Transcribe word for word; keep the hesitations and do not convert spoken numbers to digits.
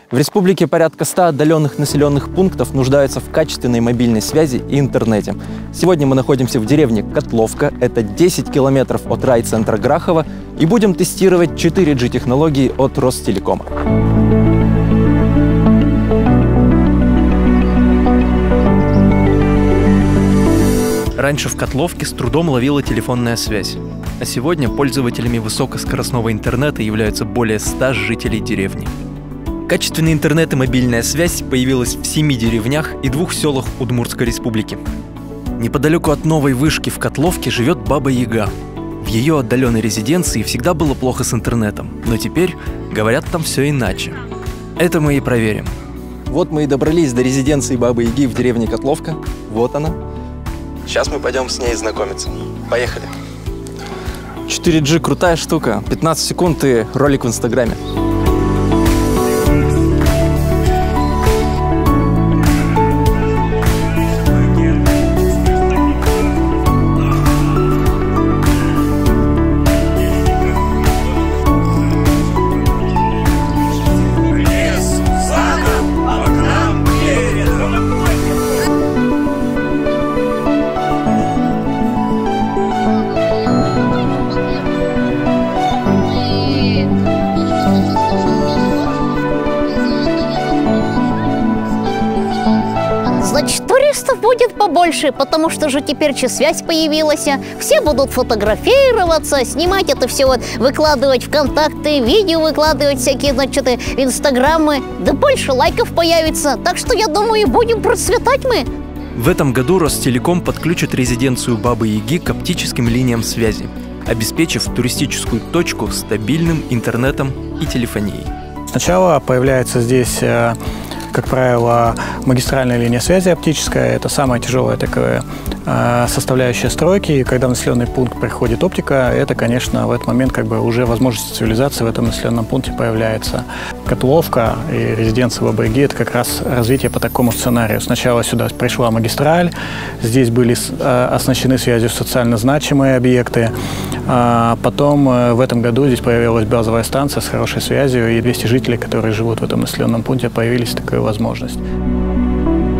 В республике порядка ста отдаленных населенных пунктов нуждаются в качественной мобильной связи и интернете. Сегодня мы находимся в деревне Котловка, это десять километров от райцентра Грахова, и будем тестировать четыре джи технологии от Ростелекома. Раньше в Котловке с трудом ловила телефонная связь, а сегодня пользователями высокоскоростного интернета являются более ста жителей деревни. Качественный интернет и мобильная связь появилась в семи деревнях и двух селах Удмуртской республики. Неподалеку от новой вышки в Котловке живет Баба Яга. В ее отдаленной резиденции всегда было плохо с интернетом, но теперь, говорят, там все иначе. Это мы и проверим. Вот мы и добрались до резиденции Бабы Яги в деревне Котловка. Вот она. Сейчас мы пойдем с ней знакомиться. Поехали. четыре джи крутая штука. пятнадцать секунд и ролик в Инстаграме. Значит, туристов будет побольше, потому что же теперь же связь появилась. Все будут фотографироваться, снимать это все, вот, выкладывать ВКонтакте, видео выкладывать всякие, значит, в Инстаграмы. Да больше лайков появится. Так что, я думаю, будем процветать мы. В этом году Ростелеком подключит резиденцию Бабы Яги к оптическим линиям связи, обеспечив туристическую точку стабильным интернетом и телефонией. Сначала появляется здесь, как правило, магистральная линия связи оптическая. Это самая тяжелая такая составляющая стройки. И когда в населенный пункт приходит оптика, это, конечно, в этот момент как бы уже возможность цивилизации в этом населенном пункте появляется. Котловка и резиденция Бабы Яги – это как раз развитие по такому сценарию. Сначала сюда пришла магистраль, здесь были оснащены связью социально значимые объекты. А потом в этом году здесь появилась базовая станция с хорошей связью, и двести жителей, которые живут в этом населенном пункте, появилась такая возможность.